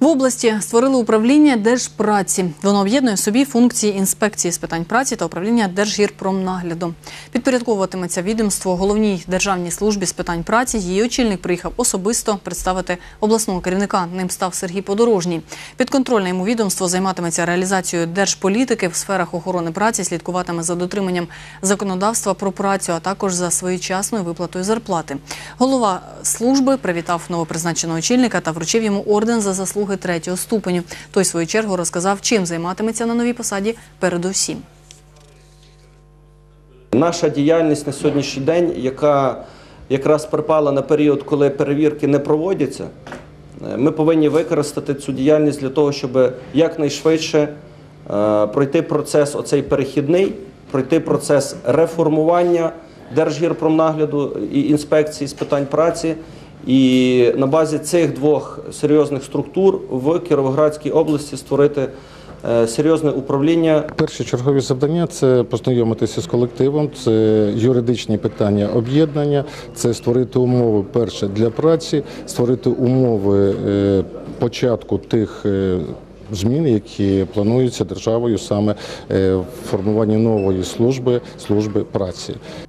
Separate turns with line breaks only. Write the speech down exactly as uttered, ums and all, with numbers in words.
В області створили управління Держпраці. Воно об'єднує в собі функції інспекції з питань праці та управління Держгірпромнагляду. Підпорядковуватиметься відомство головній державній службі з питань праці. Її очільник приїхав особисто представити обласного керівника. Ним став Сергій Подорожній. Підконтрольне йому відомство займатиметься реалізацією держполітики в сферах охорони праці, слідкуватиме за дотриманням законодавства про працю, а також за своєчасною виплатою зарплати. Голова служби привітав новопризначеного очільника та вручив йому орден за заслуги третього ступеню. Той, в свою чергу, розказав, чим займатиметься на новій посаді передусім.
Наша діяльність на сьогоднішній день, яка якраз припала на період, коли перевірки не проводяться, ми повинні використати цю діяльність для того, щоб якнайшвидше пройти процес оцей перехідний, пройти процес реформування Держгірпромнагляду і інспекції з питань праці. І на базі цих двох серйозних структур в Кіровоградській області створити серйозне управління.
Першочергові завдання – це познайомитися з колективом, це юридичні питання об'єднання, це створити умови, перше, для праці, створити умови початку тих змін, які плануються державою саме в формуванні нової служби, служби праці.